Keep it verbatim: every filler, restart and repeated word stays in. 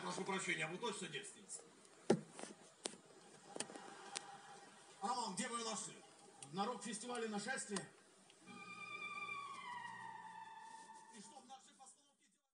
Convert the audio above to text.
прошу прощения, вы точно девственница? А, мам, где вы ее нашли? На рок-фестивале «Нашествие»?